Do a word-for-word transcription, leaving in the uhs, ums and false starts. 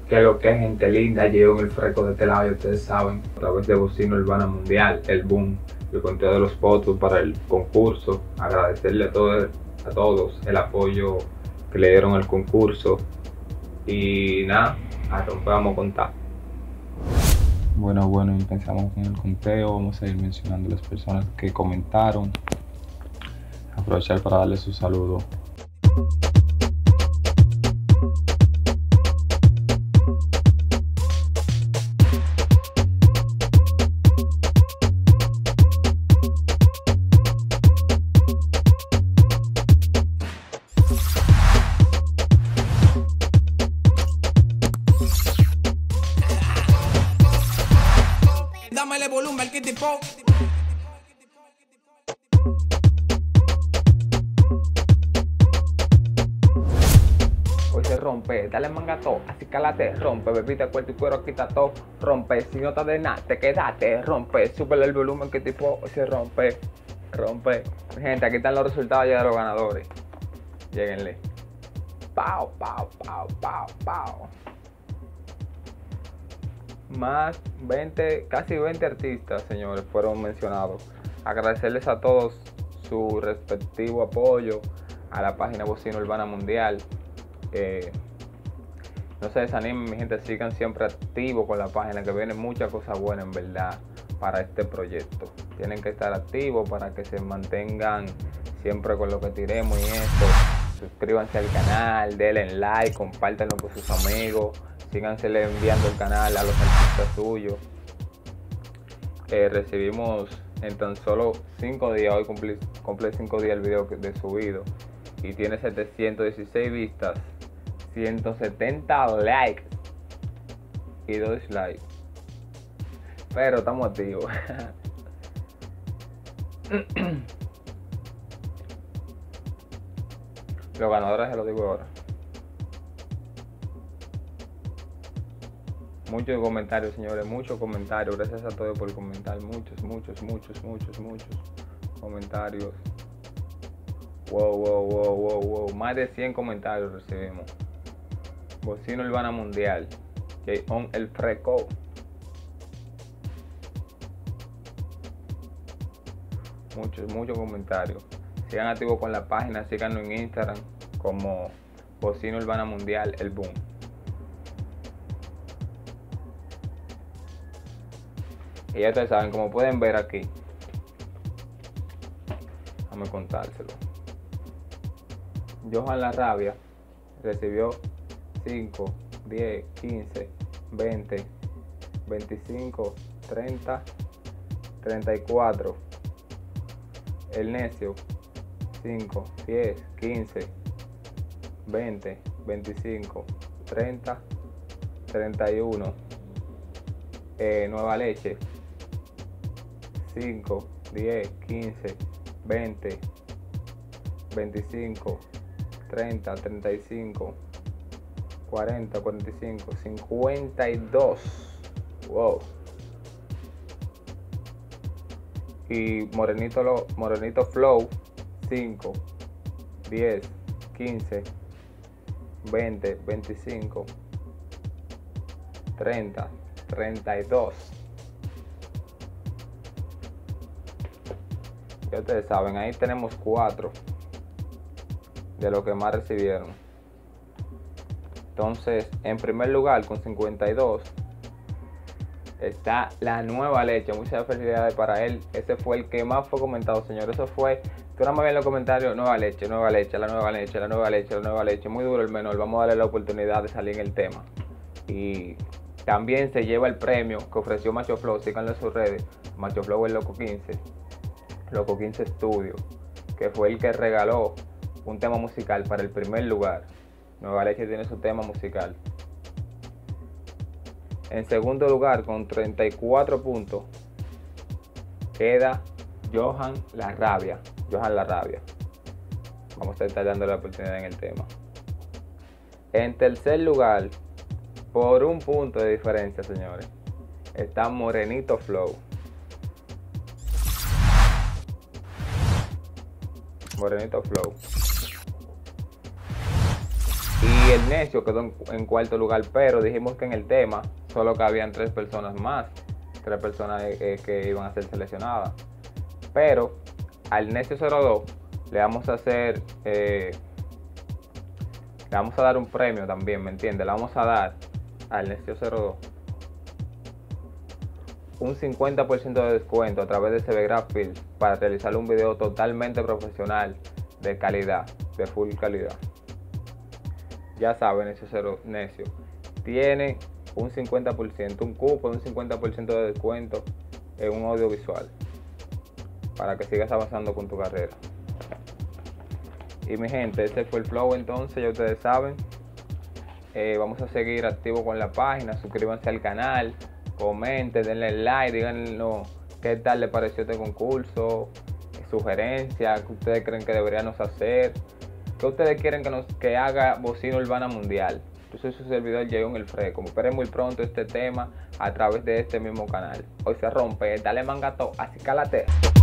Que lo que es, gente linda, llevo en el freco de este lado, y ustedes saben, a través de Bocina Urbana Mundial, el boom, el conteo de los votos para el concurso. Agradecerle a todos, a todos el apoyo que le dieron al concurso. Y nada, a romper, vamos a contar. Bueno, bueno, empezamos con el conteo. Vamos a ir mencionando las personas que comentaron. Aprovechar para darle su saludo. Dámele volumen al Kitty Pop. Hoy se rompe, dale mangato, así calate, rompe, bebita, cuerpo y cuero, quita todo, rompe, si no te de nada, te quedaste, rompe, súbele el volumen que tipo hoy se rompe, rompe. Gente, aquí están los resultados ya de los ganadores. Lléguenle. Pau, pau, pau, pau, pau. Más veinte, casi veinte artistas, señores, fueron mencionados. Agradecerles a todos su respectivo apoyo a la página Bocina Urbana Mundial. Eh, no se desanimen, mi gente, sigan siempre activos con la página, que vienen muchas cosas buenas en verdad para este proyecto. Tienen que estar activos para que se mantengan siempre con lo que tiremos y esto. Suscríbanse al canal, denle like, compártanlo con sus amigos. Síganse enviando el canal a los artistas suyos. Eh, recibimos en tan solo cinco días, hoy cumplí, cumplí cinco días el video de subido, y tiene setecientas dieciséis vistas, ciento setenta likes y dos dislikes. Pero estamos activos. Los ganadores se los digo ahora. Muchos comentarios, señores, muchos comentarios. Gracias a todos por comentar. Muchos, muchos, muchos, muchos, muchos comentarios. Wow, wow, wow, wow, wow. Más de cien comentarios recibimos. Bocina Urbana Mundial. Que on el freco. Muchos, muchos comentarios. Sigan activos con la página. Síganos en Instagram como Bocina Urbana Mundial, el boom. Y ya ustedes saben, como pueden ver aquí, déjame contárselo. Johan La Rabia recibió cinco, diez, quince, veinte, veinticinco, treinta, treinta y cuatro. El Necio, cinco, diez, quince, veinte, veinticinco, treinta, treinta y uno. Eh, Nueva Leche, cinco, diez, quince, veinte, veinticinco, treinta, treinta y cinco, cuarenta, cuarenta y cinco, cincuenta y dos. Wow. Y Morenito, Lo, Morenito Flow, cinco, diez, quince, veinte, veinticinco, treinta, treinta y dos. Ya ustedes saben, ahí tenemos cuatro de lo que más recibieron. Entonces, en primer lugar, con cincuenta y dos, está La Nueva Leche. Muchas felicidades para él. Ese fue el que más fue comentado, señor. Eso fue, tú nada más ves en los comentarios: Nueva Leche, Nueva Leche, la Nueva Leche, la Nueva Leche, la Nueva Leche. Muy duro el menor. Vamos a darle la oportunidad de salir en el tema. Y también se lleva el premio que ofreció Macho Flow. Síganlo en sus redes. Macho Flow es Loco quince. Loco quince Studio, que fue el que regaló un tema musical para el primer lugar. Nueva Leche tiene su tema musical. En segundo lugar, con treinta y cuatro puntos, queda Johan La Rabia. Johan La Rabia. Vamos a estar dando la oportunidad en el tema. En tercer lugar, por un punto de diferencia, señores, está Morenito Flow. Morenito Flow. Y Y el necio quedó en, en cuarto lugar, pero dijimos que en el tema solo cabían tres personas más, tres personas eh, que iban a ser seleccionadas. Pero al necio cero dos le vamos a hacer, eh, le vamos a dar un premio también, ¿me entiendes? Le vamos a dar al necio cero dos un cincuenta por ciento de descuento a través de C B Graph Films para realizar un video totalmente profesional, de calidad, de full calidad. Ya saben, necio cero necio tiene un cincuenta por ciento, un cupo de un cincuenta por ciento de descuento en un audiovisual para que sigas avanzando con tu carrera. Y mi gente, este fue el flow entonces, ya ustedes saben. Eh, vamos a seguir activos con la página, suscríbanse al canal, comenten, denle like, díganos qué tal les pareció este concurso, sugerencias, qué ustedes creen que deberíamos hacer, qué ustedes quieren que, nos, que haga Bocina Urbana Mundial. Yo soy su servidor Jayón El Freco. Esperen muy pronto este tema a través de este mismo canal. Hoy se rompe, dale mangato, así cálate.